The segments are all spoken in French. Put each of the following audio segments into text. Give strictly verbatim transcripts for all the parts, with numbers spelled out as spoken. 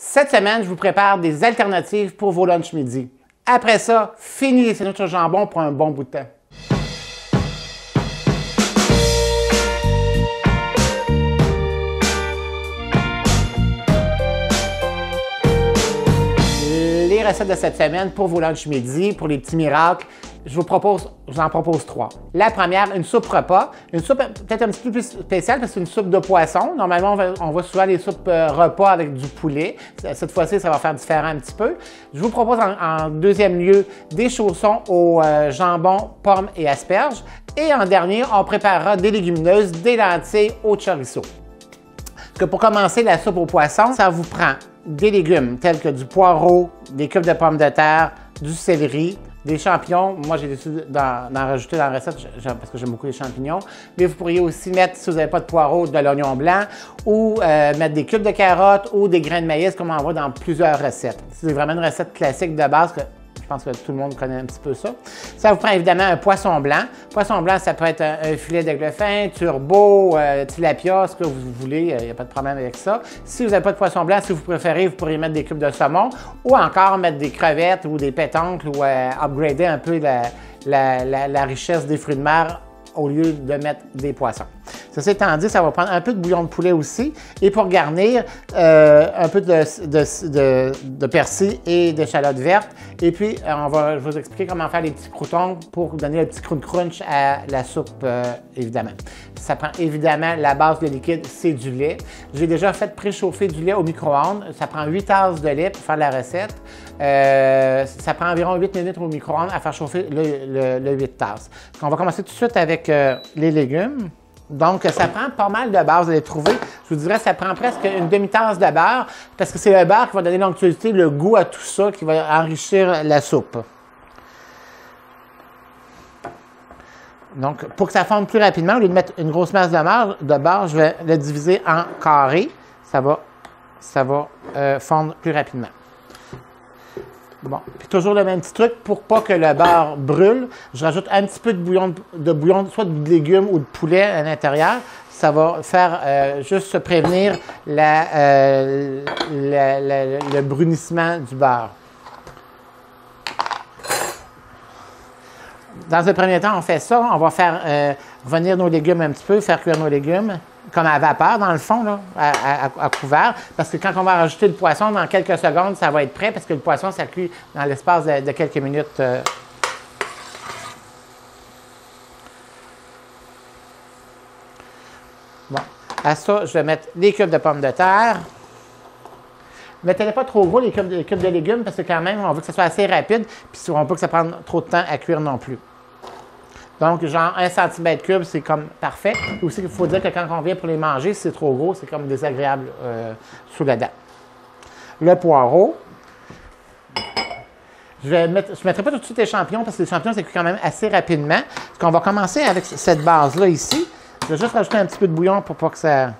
Cette semaine, je vous prépare des alternatives pour vos lunchs midi. Après ça, fini les sandwichs au jambon pour un bon bout de temps. Les recettes de cette semaine pour vos lunchs midi, pour les petits miracles, je vous propose, je vous en propose trois. La première, une soupe repas. Une soupe peut-être un petit peu plus spéciale parce que c'est une soupe de poisson. Normalement, on, va, on voit souvent les soupes euh, repas avec du poulet. Cette fois-ci, ça va faire différent un petit peu. Je vous propose en, en deuxième lieu des chaussons au euh, jambon, pommes et asperges. Et en dernier, on préparera des légumineuses, des lentilles au chorizo. Parce que pour commencer la soupe au poisson, ça vous prend des légumes tels que du poireau, des cubes de pommes de terre, du céleri, des champignons. Moi, j'ai décidé d'en rajouter dans la recette parce que j'aime beaucoup les champignons. Mais vous pourriez aussi mettre, si vous n'avez pas de poireau, de l'oignon blanc ou euh, mettre des cubes de carottes ou des grains de maïs comme on en voit dans plusieurs recettes. C'est vraiment une recette classique de base que je pense que tout le monde connaît un petit peu ça. Ça vous prend évidemment un poisson blanc. Poisson blanc, ça peut être un, un filet d'aigle fin, turbo, euh, tilapia, ce que vous voulez. Il n'y a pas de problème avec ça. Si vous n'avez pas de poisson blanc, si vous préférez, vous pourriez mettre des cubes de saumon ou encore mettre des crevettes ou des pétoncles ou euh, upgrader un peu la, la, la, la richesse des fruits de mer au lieu de mettre des poissons. Ceci étant dit, ça va prendre un peu de bouillon de poulet aussi. Et pour garnir, euh, un peu de, de, de, de persil et d'échalote verte. Et puis, on va, je vais vous expliquer comment faire les petits croûtons pour donner le petit crunch à la soupe, euh, évidemment. Ça prend évidemment, la base de liquide, c'est du lait. J'ai déjà fait préchauffer du lait au micro-ondes. Ça prend huit tasses de lait pour faire la recette. Euh, ça prend environ huit minutes au micro-ondes à faire chauffer le, le, le huit tasses. Donc, on va commencer tout de suite avec euh, les légumes. Donc, ça prend pas mal de beurre, vous allez trouver. Je vous dirais que ça prend presque une demi-tasse de beurre parce que c'est le beurre qui va donner l'onctuosité, le goût à tout ça, qui va enrichir la soupe. Donc, pour que ça fonde plus rapidement, au lieu de mettre une grosse masse de beurre, de beurre je vais le diviser en carrés. Ça va, ça va euh, fondre plus rapidement. Bon, puis toujours le même petit truc, pour pas que le beurre brûle, je rajoute un petit peu de bouillon, de bouillon soit de légumes ou de poulet à l'intérieur. Ça va faire euh, juste se prévenir la, euh, la, la, le brunissement du beurre. Dans un premier temps, on fait ça. On va faire euh, revenir nos légumes un petit peu, faire cuire nos légumes comme à vapeur, dans le fond, là, à, à, à couvert. Parce que quand on va rajouter le poisson, dans quelques secondes, ça va être prêt parce que le poisson, ça cuit dans l'espace de, de quelques minutes. Euh. Bon, à ça, je vais mettre les cubes de pommes de terre. Mettez-les pas trop gros, les cubes, les cubes de légumes, parce que quand même, on veut que ça soit assez rapide, puis on veut pas que ça prenne trop de temps à cuire non plus. Donc, genre un centimètre cube, c'est comme parfait. Et aussi, il faut dire que quand on vient pour les manger, si c'est trop gros, c'est comme désagréable euh, sous la dent. Le poireau. Je ne mettrai pas tout de suite les champignons parce que les champignons, c'est quand même assez rapidement. Parce qu'on va commencer avec cette base-là ici. Je vais juste rajouter un petit peu de bouillon pour pas que ça,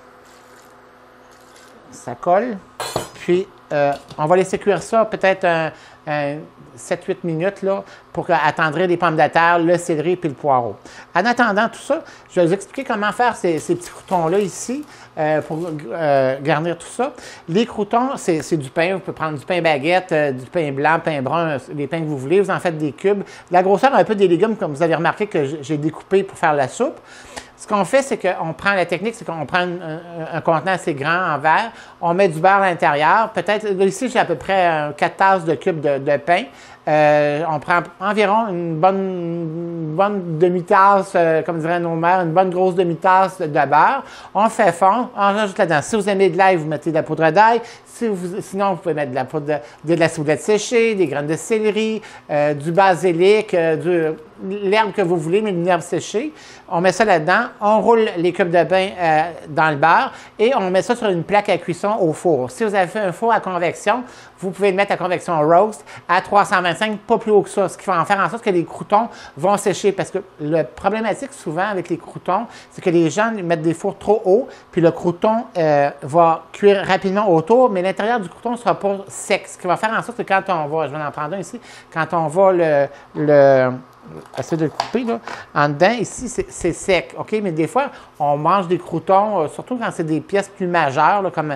ça colle. Puis, euh, on va laisser cuire ça peut-être un, un sept huit minutes là, pour attendrir les pommes de terre, le céleri et le poireau. En attendant tout ça, je vais vous expliquer comment faire ces, ces petits croûtons-là ici euh, pour euh, garnir tout ça. Les croûtons, c'est du pain. Vous pouvez prendre du pain baguette, euh, du pain blanc, pain brun, les pains que vous voulez. Vous en faites des cubes. La grosseur un peu des légumes, comme vous avez remarqué que j'ai découpé pour faire la soupe. Ce qu'on fait, c'est qu'on prend la technique, c'est qu'on prend un, un, un contenant assez grand en verre, on met du beurre à l'intérieur. Peut-être, ici, j'ai à peu près euh, quatre tasses de cubes de, de pain. Euh, on prend environ une bonne, une bonne demi-tasse, euh, comme diraient nos mères, une bonne grosse demi-tasse de, de beurre. On fait fondre, on rajoute là-dedans. Si vous aimez de l'ail, vous mettez de la poudre d'ail. Si vous, sinon, vous pouvez mettre de la poudre de, de la ciboulette séchée, des graines de céleri, euh, du basilic, euh, l'herbe que vous voulez, mais une herbe séchée. On met ça là-dedans, on roule les cubes de pain euh, dans le beurre et on met ça sur une plaque à cuisson au four. Si vous avez fait un four à convection, vous pouvez le mettre à convection roast à trois cent vingt-cinq, pas plus haut que ça, ce qui va en faire en sorte que les croûtons vont sécher. Parce que le problématique souvent avec les croûtons, c'est que les gens mettent des fours trop hauts, puis le croûton euh, va cuire rapidement autour, mais l'intérieur du croûton ne sera pas sec. Ce qui va faire en sorte que quand on va, je vais en prendre un ici, quand on va le... le essayer de le couper, là. En dedans, ici, c'est sec, OK? Mais des fois, on mange des croûtons, euh, surtout quand c'est des pièces plus majeures, là, comme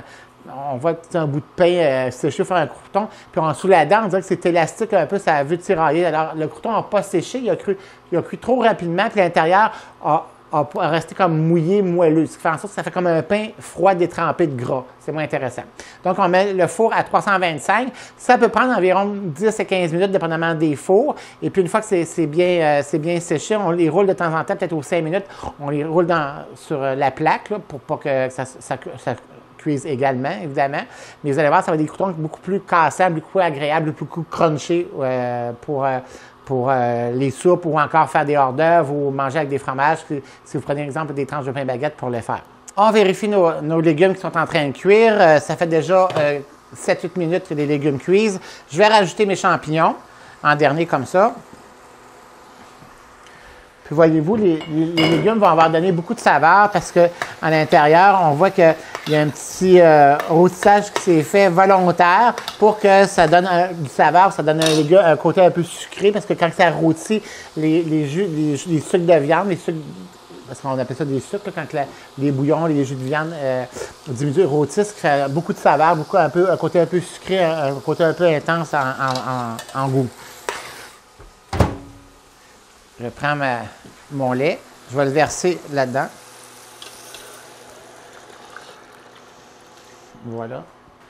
on voit un bout de pain euh, séché sur un crouton, puis en dessous la dent, on dirait que c'est élastique un peu, ça a vu tirailler. Alors, le crouton n'a pas séché, il a cru, il a cru trop rapidement, puis l'intérieur a, a, a resté comme mouillé, moelleux, ce qui fait en sorte que ça fait comme un pain froid détrempé de gras. C'est moins intéressant. Donc, on met le four à trois cent vingt-cinq. Ça peut prendre environ dix à quinze minutes, dépendamment des fours. Et puis, une fois que c'est bien, euh, bien séché, on les roule de temps en temps, peut-être aux cinq minutes. On les roule dans, sur la plaque là, pour pas que ça, ça, ça cuise également, évidemment. Mais vous allez voir, ça va être des croutons beaucoup plus cassables, beaucoup plus agréables, beaucoup plus crunchés euh, pour... Euh, pour euh, les soupes ou encore faire des hors d'œuvre ou manger avec des fromages, si, si vous prenez l'exemple des tranches de pain baguette pour le faire. On vérifie nos, nos légumes qui sont en train de cuire. Euh, ça fait déjà euh, sept à huit minutes que les légumes cuisent. Je vais rajouter mes champignons en dernier comme ça. Puis voyez-vous, les, les, les légumes vont avoir donné beaucoup de saveur parce qu'à l'intérieur, on voit qu'il y a un petit euh, rôtissage qui s'est fait volontaire pour que ça donne un, du saveur, ça donne un, légume, un côté un peu sucré parce que quand ça rôtit, les, les, jus, les, les sucres de viande, les sucres, parce qu'on appelle ça des sucres, là, quand la, les bouillons, les jus de viande euh, diminuent, rôtissent, qui fait beaucoup de saveur, beaucoup, un, peu, un côté un peu sucré, un, un côté un peu intense en, en, en, en goût. Je prends ma, mon lait, je vais le verser là-dedans. Voilà.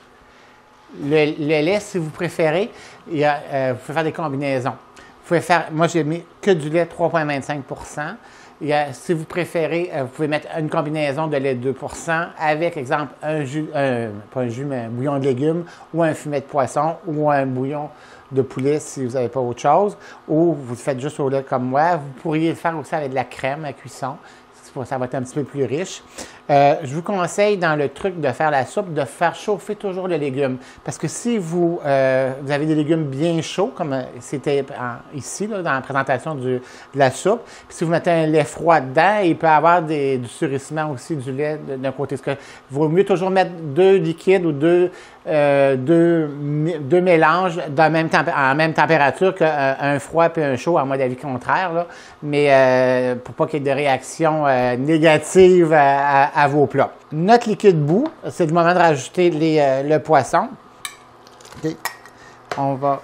Le, le lait, si vous préférez, il y a, euh, vous pouvez faire des combinaisons. Vous pouvez faire, moi, j'ai mis que du lait trois virgule vingt-cinq pour cent. Il y a, si vous préférez, euh, vous pouvez mettre une combinaison de lait deux pour cent avec, exemple, un jus, un, pas un jus, mais un bouillon de légumes ou un fumet de poisson ou un bouillon de poulet si vous n'avez pas autre chose, ou vous le faites juste au lait comme moi. Vous pourriez le faire aussi avec de la crème à cuisson. Ça va être un petit peu plus riche. Euh, je vous conseille, dans le truc de faire la soupe, de faire chauffer toujours les légumes. Parce que si vous, euh, vous avez des légumes bien chauds, comme c'était ici, là, dans la présentation du, de la soupe, puis si vous mettez un lait froid dedans, il peut y avoir des, du surissement aussi du lait d'un côté. Parce que vaut mieux toujours mettre deux liquides ou deux, euh, deux, deux mélanges dans même en même température qu'un froid et un chaud, à mon avis contraire. Là. Mais euh, pour pas qu'il y ait de réaction euh, négative à, à à vos plats. Notre liquide bout, c'est le moment de rajouter les, euh, le poisson. Okay. On va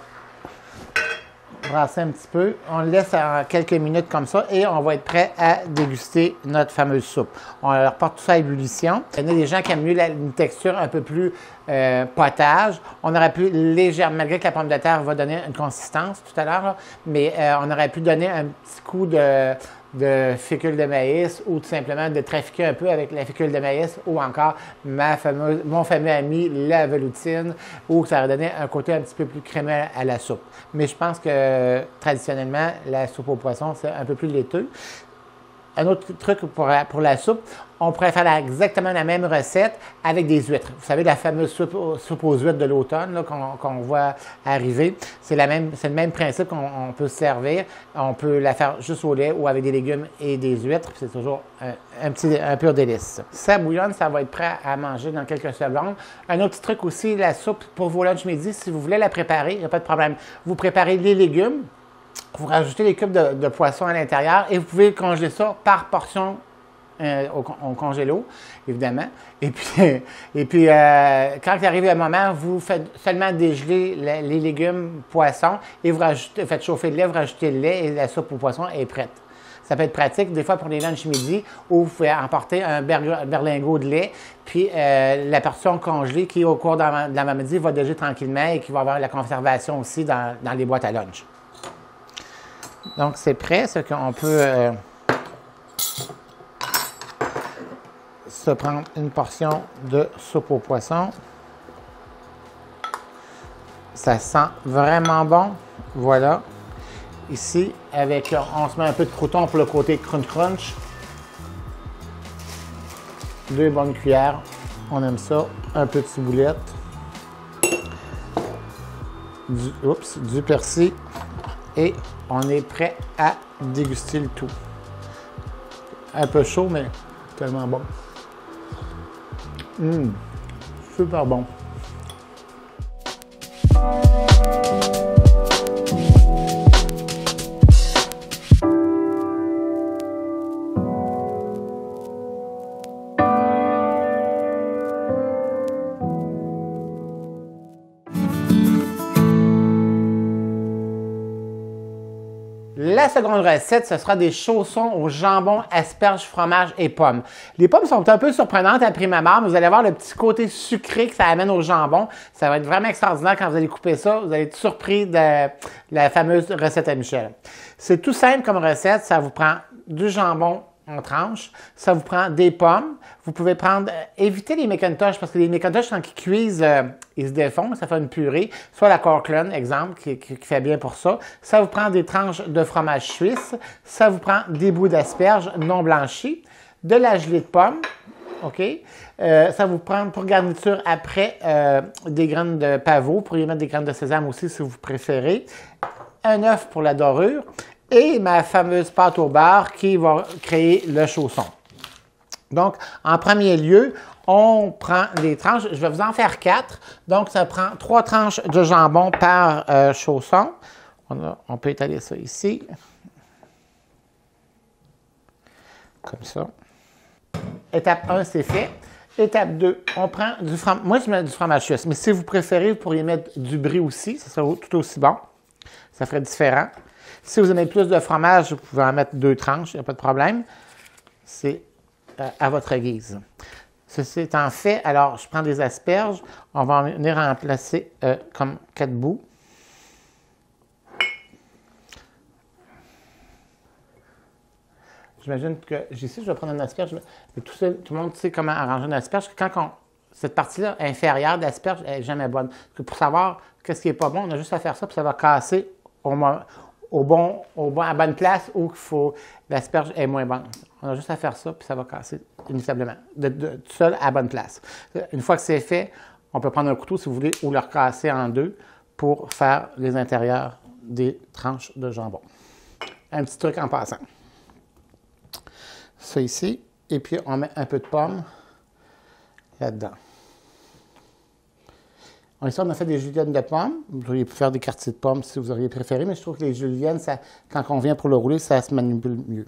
brasser un petit peu. On le laisse en quelques minutes comme ça et on va être prêt à déguster notre fameuse soupe. On leur porte tout ça à ébullition. Il y en a des gens qui aiment mieux la, une texture un peu plus euh, potage. On aurait pu légèrement, malgré que la pomme de terre va donner une consistance tout à l'heure, mais euh, on aurait pu donner un petit coup de de fécule de maïs ou tout simplement de trafiquer un peu avec la fécule de maïs ou encore ma fameuse, mon fameux ami la veloutine où ça aurait donné un côté un petit peu plus crémeux à la soupe. Mais je pense que traditionnellement, la soupe au poisson, c'est un peu plus laiteux. Un autre truc pour la, pour la soupe, on pourrait faire la, exactement la même recette avec des huîtres. Vous savez, la fameuse soupe, soupe aux huîtres de l'automne qu'on qu'on voit arriver. C'est le même principe qu'on peut se servir. On peut la faire juste au lait ou avec des légumes et des huîtres. C'est toujours un, un, petit, un pur délice. Ça bouillonne, ça va être prêt à manger dans quelques secondes. Un autre petit truc aussi, la soupe pour vos lunchs midi, si vous voulez la préparer, il n'y a pas de problème. Vous préparez les légumes. Vous rajoutez les cubes de, de poisson à l'intérieur et vous pouvez congeler ça par portion euh, au, au congélo, évidemment. Et puis, et puis euh, quand il arrive le moment, vous faites seulement dégeler les, les légumes, poissons et vous rajoutez, faites chauffer le lait, vous rajoutez le lait et la soupe au poisson est prête. Ça peut être pratique, des fois pour les lunchs midi, où vous pouvez emporter un berlingot de lait, puis euh, la portion congelée qui, au cours de la, de la midi, va dégeler tranquillement et qui va avoir la conservation aussi dans, dans les boîtes à lunch. Donc, c'est prêt, ce qu'on peut euh, se prendre une portion de soupe au poisson. Ça sent vraiment bon. Voilà. Ici, avec, on se met un peu de crouton pour le côté crunch-crunch. Deux bonnes cuillères. On aime ça. Un peu de ciboulette. Du, oups, du persil. Et on est prêt à déguster le tout. Un peu chaud, mais tellement bon. Mmh, super bon. La seconde recette, ce sera des chaussons au jambon, asperges, fromage et pommes. Les pommes sont un peu surprenantes à prime abord, mais vous allez voir le petit côté sucré que ça amène au jambon. Ça va être vraiment extraordinaire quand vous allez couper ça. Vous allez être surpris de la fameuse recette à Michel. C'est tout simple comme recette. Ça vous prend du jambon en tranches. Ça vous prend des pommes. Vous pouvez prendre, euh, évitez les McIntosh parce que les McIntosh, quand ils cuisent, euh, ils se défont, ça fait une purée. Soit la Corkland, exemple, qui, qui, qui fait bien pour ça. Ça vous prend des tranches de fromage suisse. Ça vous prend des bouts d'asperges non blanchis. De la gelée de pomme. OK? Euh, ça vous prend pour garniture après euh, des graines de pavot. Vous pourriez mettre des graines de sésame aussi si vous préférez. Un œuf pour la dorure. Et ma fameuse pâte au beurre qui va créer le chausson. Donc, en premier lieu, on prend des tranches. Je vais vous en faire quatre. Donc, ça prend trois tranches de jambon par euh, chausson. On, a, on peut étaler ça ici. Comme ça. Étape un, c'est fait. Étape deux, on prend du fromage. Moi, je mets du fromage suisse. Mais si vous préférez, vous pourriez mettre du brie aussi. Ça serait tout aussi bon. Ça ferait différent. Si vous aimez plus de fromage, vous pouvez en mettre deux tranches, il n'y a pas de problème. C'est euh, à votre guise. Ceci étant fait, alors je prends des asperges. On va en venir en placer euh, comme quatre bouts. J'imagine que ici, je vais prendre une asperge. Mais tout, seul, tout le monde sait comment arranger une asperge. Quand on, cette partie-là inférieure d'asperge n'est jamais bonne. Parce que pour savoir qu'est-ce qui n'est pas bon, on a juste à faire ça, puis ça va casser au moment. Au bon, au bon, à la bonne place où il faut l'asperge est moins bonne. On a juste à faire ça, puis ça va casser inévitablement, de, de, tout seul à la bonne place. Une fois que c'est fait, on peut prendre un couteau, si vous voulez, ou le recasser en deux pour faire les intérieurs des tranches de jambon. Un petit truc en passant. Ça ici, et puis on met un peu de pomme là-dedans. Ici, on a fait des juliennes de pommes. Vous auriez pu faire des quartiers de pommes si vous auriez préféré, mais je trouve que les juliennes, ça, quand on vient pour le rouler, ça se manipule mieux.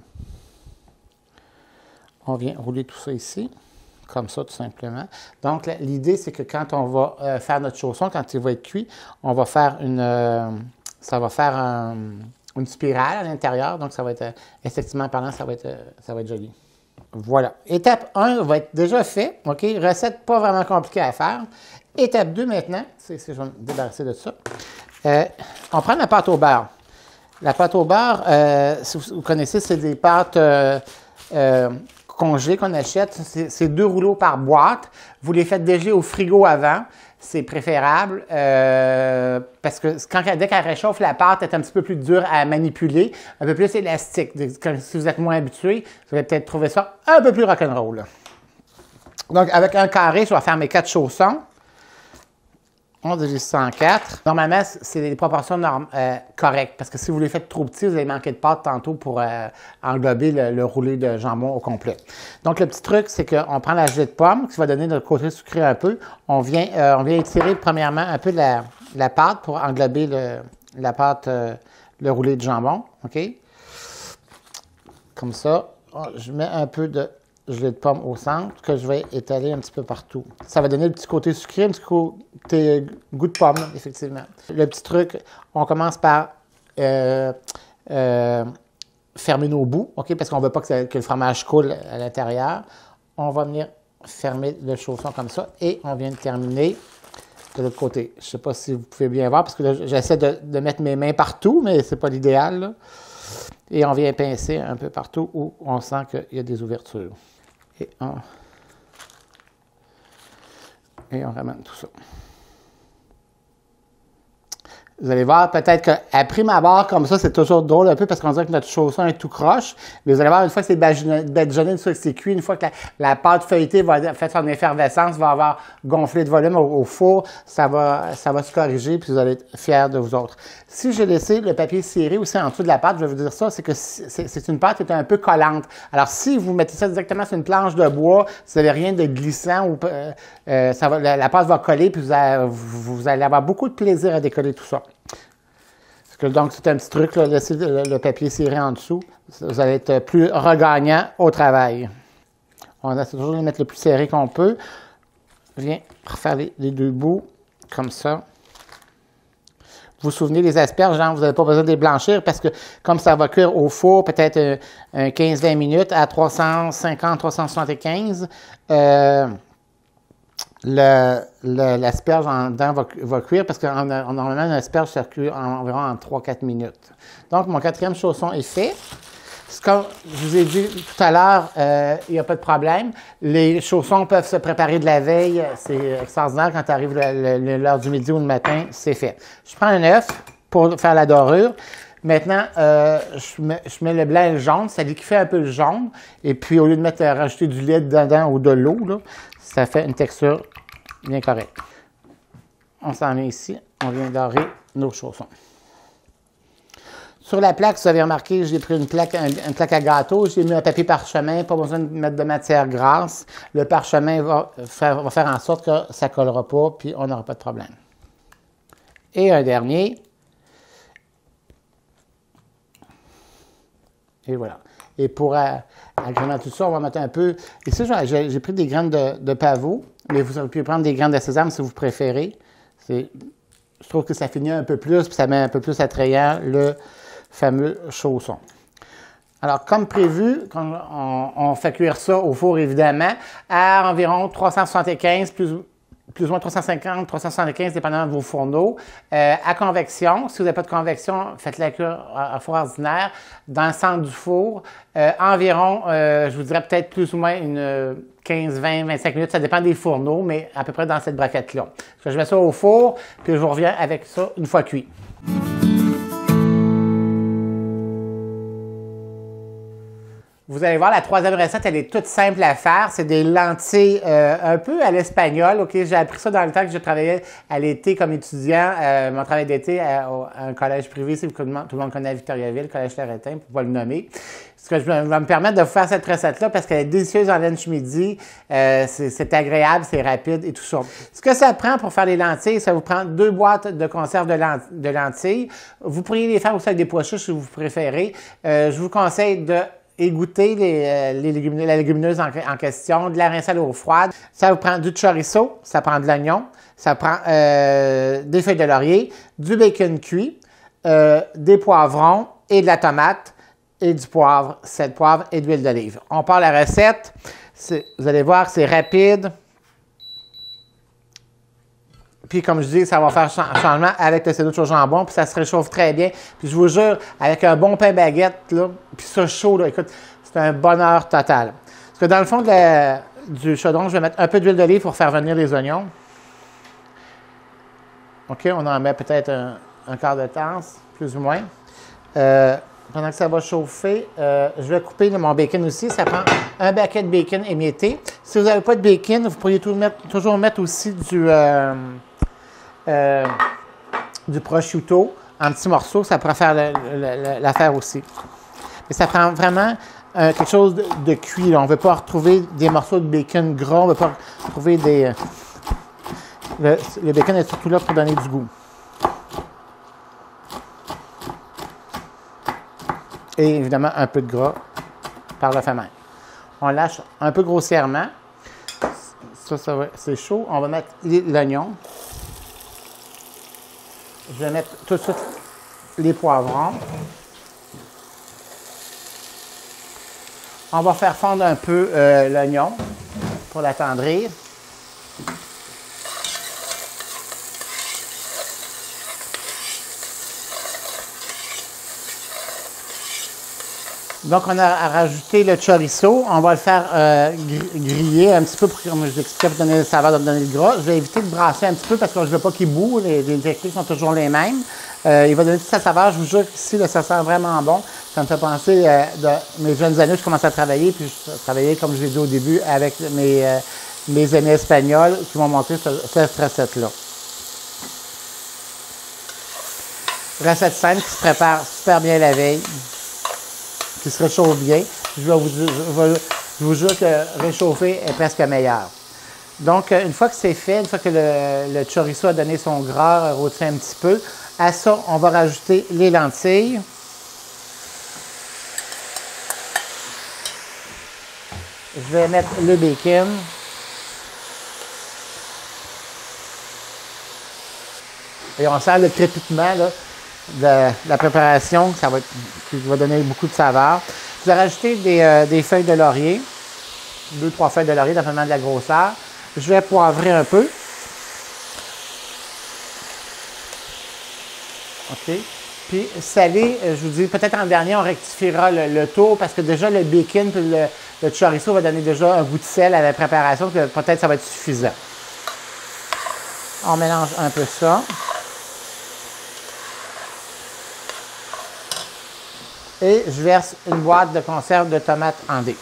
On vient rouler tout ça ici, comme ça, tout simplement. Donc, l'idée, c'est que quand on va euh, faire notre chausson, quand il va être cuit, on va faire une... Euh, ça va faire un, une spirale à l'intérieur. Donc, ça va être, euh, esthétiquement parlant, ça va être, euh, ça va être joli. Voilà. Étape un va être déjà fait. OK? Recette pas vraiment compliquée à faire. Étape deux maintenant, c'est, c'est, je vais me débarrasser de ça. Euh, on prend la pâte au beurre. La pâte au beurre, euh, si vous, vous connaissez, c'est des pâtes euh, euh, congelées qu'on achète. C'est, c'est deux rouleaux par boîte. Vous les faites dégeler au frigo avant. C'est préférable euh, parce que quand, dès qu'elle réchauffe, la pâte est un petit peu plus dure à manipuler, un peu plus élastique. Si vous êtes moins habitué, vous allez peut-être trouver ça un peu plus rock'n'roll. Donc, avec un carré, je vais faire mes quatre chaussons. On divise ça en quatre. Normalement, c'est des proportions norm- euh, correctes parce que si vous les faites trop petits, vous allez manquer de pâte tantôt pour euh, englober le, le roulé de jambon au complet. Donc, le petit truc, c'est qu'on prend la gelée de pomme qui va donner notre côté sucré un peu. On vient, euh, on vient étirer premièrement un peu de la, la pâte pour englober le, la pâte, euh, le roulé de jambon. OK? Comme ça. Je mets un peu de gelée de pomme au centre que je vais étaler un petit peu partout. Ça va donner le petit côté sucré, un petit côté goût de pomme, effectivement. Le petit truc, on commence par euh, euh, fermer nos bouts, OK, parce qu'on ne veut pas que, ça, que le fromage coule à l'intérieur. On va venir fermer le chausson comme ça et on vient de terminer de l'autre côté. Je ne sais pas si vous pouvez bien voir parce que là, j'essaie de, de mettre mes mains partout, mais ce n'est pas l'idéal, là. Et on vient pincer un peu partout où on sent qu'il y a des ouvertures. Et on, et on ramène tout ça. Vous allez voir, peut-être qu'à prime abord, comme ça, c'est toujours drôle un peu parce qu'on dirait que notre chausson est tout croche. Mais vous allez voir, une fois que c'est badigeonné, une fois que c'est cuit, une fois que la, la pâte feuilletée va faire son effervescence, va avoir gonflé de volume au, au four, ça va, ça va se corriger puis vous allez être fiers de vous autres. Si j'ai laissé le papier ciré aussi en dessous de la pâte, je vais vous dire ça, c'est que c'est, c'est une pâte qui est un peu collante. Alors, si vous mettez ça directement sur une planche de bois, vous n'avez rien de glissant, ou, euh, euh, ça va, la, la pâte va coller puis vous, a, vous, vous allez avoir beaucoup de plaisir à décoller tout ça. Que, donc, c'est un petit truc, là, laissez le, le papier ciré en dessous. Vous allez être plus regagnant au travail. On essaie toujours de le mettre le plus serré qu'on peut. Je viens refaire les, les deux bouts, comme ça. vous souvenez, les asperges, genre, vous n'avez pas besoin de les blanchir parce que comme ça va cuire au four peut-être un, un quinze à vingt minutes à trois cent cinquante à trois cent soixante-quinze, euh, l'asperge en dedans va, va cuire parce que en, en, normalement, une asperge, ça cuit en, environ en trois à quatre minutes. Donc, mon quatrième chausson est fait. Comme je vous ai dit tout à l'heure, euh, il n'y a pas de problème. Les chaussons peuvent se préparer de la veille. C'est extraordinaire quand tu arrives l'heure du midi ou le matin, c'est fait. Je prends un œuf pour faire la dorure. Maintenant, euh, je, mets, je mets le blanc et le jaune, ça liquéfie un peu le jaune. Et puis, au lieu de mettre, rajouter du lait dedans ou de l'eau, ça fait une texture bien correcte. On s'en met ici. On vient dorer nos chaussons. Sur la plaque, vous avez remarqué, j'ai pris une plaque, un, une plaque à gâteau, j'ai mis un papier parchemin, pas besoin de mettre de matière grasse. Le parchemin va faire, va faire en sorte que ça ne collera pas, puis on n'aura pas de problème. Et un dernier. Et voilà. Et pour euh, agrémenter tout ça, on va mettre un peu... Ici, j'ai pris des graines de, de pavot, mais vous pouvez prendre des graines de sésame si vous préférez. Je trouve que ça finit un peu plus, puis ça met un peu plus attrayant le fameux chausson. Alors, comme prévu, on, on fait cuire ça au four, évidemment, à environ trois cent soixante-quinze, plus, plus ou moins trois cent cinquante, trois cent soixante-quinze, dépendamment de vos fourneaux, euh, à convection. Si vous n'avez pas de convection, faites-la cuire à, à four ordinaire, dans le centre du four, euh, environ, euh, je vous dirais peut-être plus ou moins une quinze, vingt, vingt-cinq minutes, ça dépend des fourneaux, mais à peu près dans cette braquette-là. Je mets ça au four, puis je vous reviens avec ça une fois cuit. Vous allez voir, la troisième recette, elle est toute simple à faire. C'est des lentilles euh, un peu à l'espagnol. Ok, j'ai appris ça dans le temps que je travaillais à l'été comme étudiant. Euh, mon travail d'été à, à un collège privé, si tout le monde connaît à Victoriaville, le collège Loretin, pour ne pas le nommer. Ce que je vais me permettre de vous faire cette recette-là parce qu'elle est délicieuse en lunch midi. Euh, c'est agréable, c'est rapide et tout ça. Ce que ça prend pour faire les lentilles, ça vous prend deux boîtes de conserve de, lent de lentilles. Vous pourriez les faire aussi avec des pois chiches si vous préférez. Euh, je vous conseille de égoutter les, les légumineuses, la légumineuse en, en question, de la rincer à l'eau froide. Ça vous prend du chorizo, ça prend de l'oignon, ça prend euh, des feuilles de laurier, du bacon cuit, euh, des poivrons et de la tomate et du poivre, sel, poivre et d'huile d'olive. On part la recette. Vous allez voir, c'est rapide. Puis, comme je dis, ça va faire changement avec le sandwich au jambon, puis ça se réchauffe très bien. Puis, je vous jure, avec un bon pain baguette, là, puis ça chaud, là, écoute, c'est un bonheur total. Parce que dans le fond de la, du chaudron, je vais mettre un peu d'huile d'olive pour faire venir les oignons. OK, on en met peut-être un, un quart de tasse, plus ou moins. Euh, pendant que ça va chauffer, euh, je vais couper mon bacon aussi. Ça prend un paquet de bacon émietté. Si vous n'avez pas de bacon, vous pourriez tout mettre, toujours mettre aussi du... Euh, Euh, du prosciutto en petits morceaux, ça pourrait faire l'affaire aussi. Mais ça prend vraiment euh, quelque chose de, de cuit. Là. On ne veut pas retrouver des morceaux de bacon gras, on ne veut pas retrouver des... Le, le bacon est surtout là pour donner du goût. Et évidemment, un peu de gras par le fait même. On lâche un peu grossièrement. Ça, ça c'est chaud. On va mettre l'oignon. Je vais mettre tout de suite les poivrons. On va faire fondre un peu euh, l'oignon pour l'attendrir. Donc, on a rajouté le chorizo. On va le faire euh, griller un petit peu pour, comme je vous expliquais, pour donner le saveur, pour donner le gras. Je vais éviter de brasser un petit peu parce que je ne veux pas qu'il boue. Les, les directives sont toujours les mêmes. Euh, il va donner toute sa saveur. Je vous jure qu'ici, ça sent vraiment bon. Ça me fait penser euh, de mes jeunes années, je commence à travailler. Puis je travaillais, comme je l'ai dit au début, avec mes, euh, mes amis espagnols qui m'ont montré ce, cette recette-là. Recette simple qui se prépare super bien la veille. Qui se réchauffe bien. Je, vais vous, je, vais, je vous jure que réchauffer est presque meilleur. Donc, une fois que c'est fait, une fois que le, le chorizo a donné son gras, rôti un petit peu, à ça, on va rajouter les lentilles. Je vais mettre le bacon. Et on sent le crépitement là, de, de la préparation, ça va, être, qui va donner beaucoup de saveur. Je vais rajouter des, euh, des feuilles de laurier, deux, trois feuilles de laurier, dépendamment de la grosseur. Je vais poivrer un peu. OK. Puis salé, je vous dis, peut-être en dernier, on rectifiera le, le tour parce que déjà le bacon et le, le chorizo va donner déjà un goût de sel à la préparation, que peut-être ça va être suffisant. On mélange un peu ça. Et je verse une boîte de conserve de tomates en dés.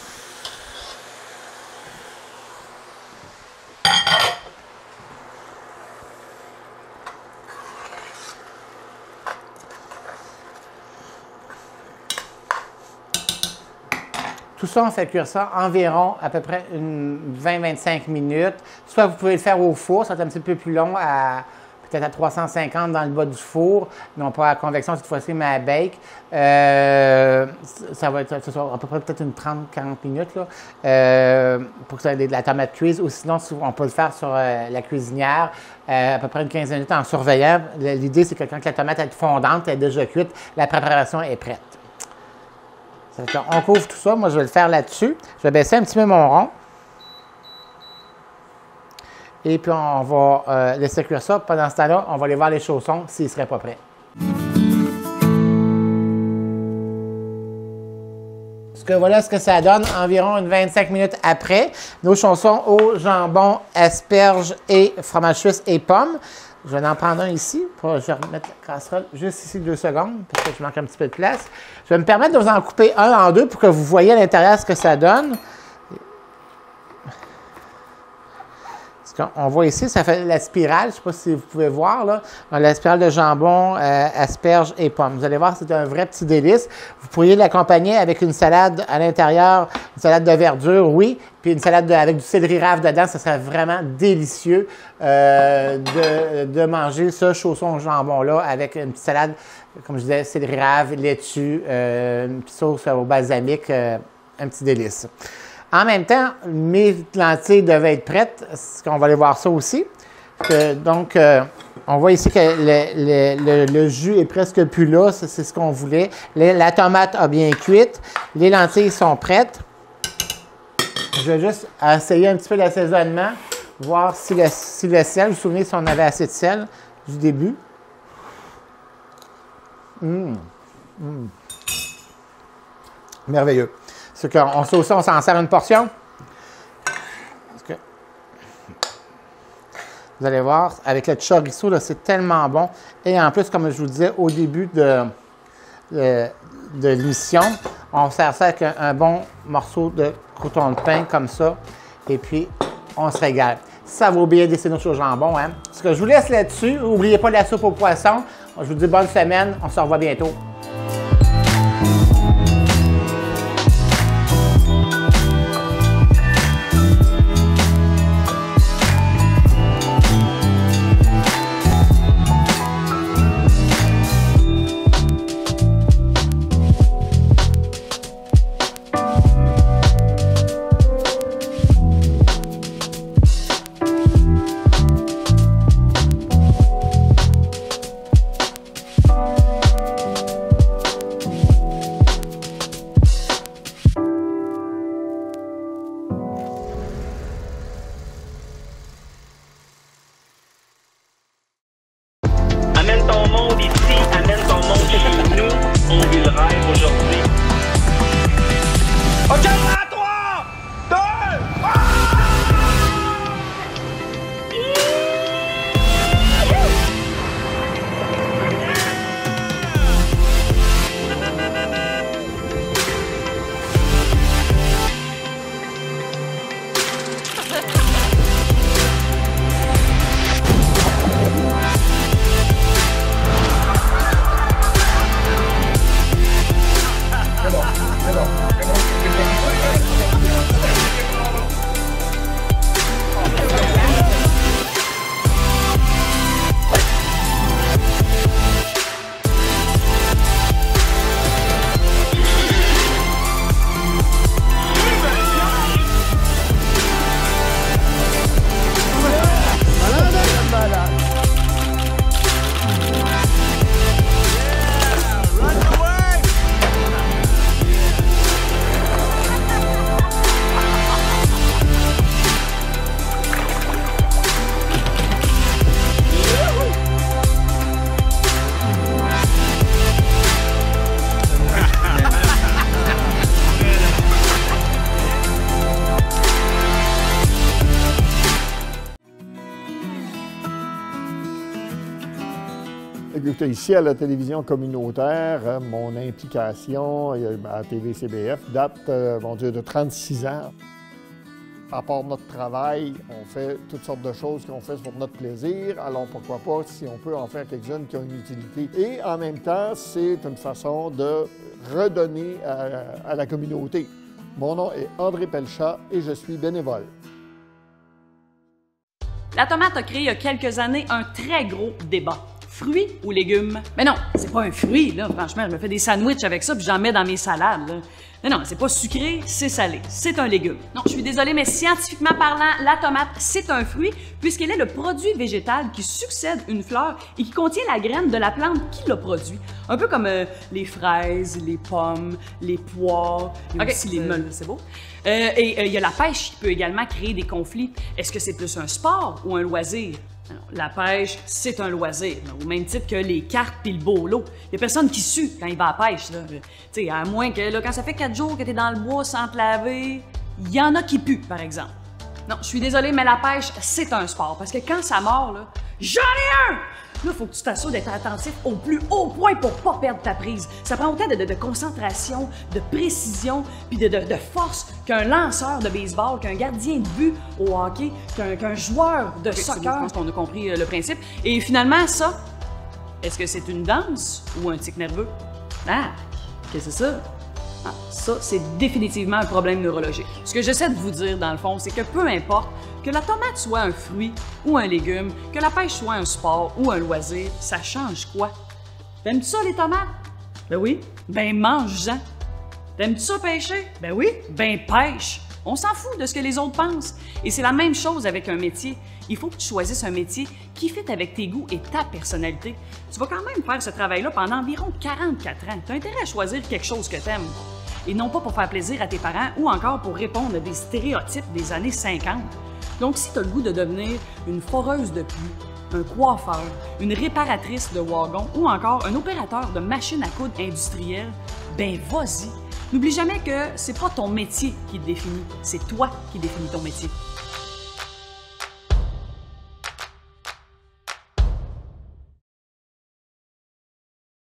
Tout ça, on fait cuire ça environ à peu près une vingt à vingt-cinq minutes. Soit vous pouvez le faire au four, ça va être un petit peu plus long, à peut-être à trois cent cinquante dans le bas du four, non pas à convection cette fois-ci, mais à bake. Euh, ça va être ça sera à peu près peut-être une trente à quarante minutes là, euh, pour que ça ait de la tomate cuise. Ou sinon, on peut le faire sur euh, la cuisinière, euh, à peu près une quinzaine de minutes en surveillant. L'idée, c'est que quand la tomate est fondante, elle est déjà cuite, la préparation est prête. On couvre tout ça. Moi, je vais le faire là-dessus. Je vais baisser un petit peu mon rond. Et puis, on va euh, laisser cuire ça. Pendant ce temps-là, on va aller voir les chaussons s'ils ne seraient pas prêts. Ce que voilà ce que ça donne environ une vingt-cinq minutes après. Nos chaussons au jambon, asperges et fromage suisse et pommes. Je vais en prendre un ici. Pour, je vais remettre la casserole juste ici deux secondes parce que je manque un petit peu de place. Je vais me permettre de vous en couper un en deux pour que vous voyez à l'intérieur ce que ça donne. On voit ici, ça fait la spirale. Je ne sais pas si vous pouvez voir, là. La spirale de jambon, euh, asperges et pommes. Vous allez voir, c'est un vrai petit délice. Vous pourriez l'accompagner avec une salade à l'intérieur, une salade de verdure, oui, puis une salade de, avec du céleri rave dedans. Ça serait vraiment délicieux euh, de, de manger ce chausson au jambon-là avec une petite salade, comme je disais, céleri rave, laitue, euh, une petite sauce au balsamique, euh, un petit délice. En même temps, mes lentilles devaient être prêtes. On va aller voir ça aussi. Que, donc, euh, on voit ici que le, le, le, le jus est presque plus là. C'est ce qu'on voulait. Le, la tomate a bien cuite. Les lentilles sont prêtes. Je vais juste essayer un petit peu l'assaisonnement, voir si le, si le sel, vous vous souvenez si on avait assez de sel du début. Mmh. Mmh. Merveilleux. C'est qu'on sauce ça, on s'en sert une portion. Que vous allez voir, avec le chorizo, c'est tellement bon. Et en plus, comme je vous disais au début de, de, de l'émission, on sert ça avec un, un bon morceau de crouton de pain comme ça. Et puis, on se régale. Ça vaut bien des sénouches au jambon. Hein? Ce que je vous laisse là-dessus, n'oubliez pas la soupe au poisson. Je vous dis bonne semaine. On se revoit bientôt. Amène ton monde ici, amène ton monde chez nous. On vit le rêve aujourd'hui. OK, à trois, deux, un! C'est bon, c'est bon, c'est bon. Écoutez, ici à la télévision communautaire, euh, mon implication euh, à T V C B F date, euh, mon Dieu, de trente-six ans. À part notre travail, on fait toutes sortes de choses qu'on fait pour notre plaisir. Alors pourquoi pas si on peut en faire quelques-unes qui ont une utilité. Et en même temps, c'est une façon de redonner à, à la communauté. Mon nom est André Pelchat et je suis bénévole. La tomate a créé il y a quelques années un très gros débat. Fruits ou légumes? Mais non, c'est pas un fruit, là. Franchement, je me fais des sandwichs avec ça puis j'en mets dans mes salades, là. Mais non, c'est pas sucré, c'est salé. C'est un légume. Non, je suis désolée, mais scientifiquement parlant, la tomate, c'est un fruit puisqu'elle est le produit végétal qui succède une fleur et qui contient la graine de la plante qui l'a produit. Un peu comme euh, les fraises, les pommes, les poires, mais aussi les melons, c'est beau. Euh, et il euh, y a la pêche qui peut également créer des conflits. Est-ce que c'est plus un sport ou un loisir? Alors, la pêche, c'est un loisir, au même titre que les cartes puis le bolo. Il y a personne qui sue quand il va à la pêche. Là. T'sais, à moins que là, quand ça fait quatre jours que tu es dans le bois sans te laver, il y en a qui puent, par exemple. Non, je suis désolée, mais la pêche, c'est un sport. Parce que quand ça mord, là, j'en ai un! Là, il faut que tu t'assures d'être attentif au plus haut point pour pas perdre ta prise. Ça prend autant de, de, de concentration, de précision, puis de, de, de force qu'un lanceur de baseball, qu'un gardien de but au hockey, qu'un qu'un joueur de okay, soccer. Je pense qu'on a compris euh, le principe. Et finalement, ça, est-ce que c'est une danse ou un tic nerveux? Ah, qu'est-ce que c'est ça? Ah, ça, c'est définitivement un problème neurologique. Ce que j'essaie de vous dire, dans le fond, c'est que peu importe que la tomate soit un fruit ou un légume, que la pêche soit un sport ou un loisir, ça change quoi? T'aimes-tu ça, les tomates? Ben oui. Ben mange-en. T'aimes-tu ça pêcher? Ben oui. Ben pêche. On s'en fout de ce que les autres pensent. Et c'est la même chose avec un métier. Il faut que tu choisisses un métier qui fit avec tes goûts et ta personnalité. Tu vas quand même faire ce travail-là pendant environ quarante-quatre ans. Tu as intérêt à choisir quelque chose que t'aimes. Et non pas pour faire plaisir à tes parents ou encore pour répondre à des stéréotypes des années cinquante. Donc, si tu as le goût de devenir une foreuse de pluie, un coiffeur, une réparatrice de wagon ou encore un opérateur de machine à coudre industrielle, ben vas-y! N'oublie jamais que c'est pas ton métier qui te définit, c'est toi qui définis ton métier.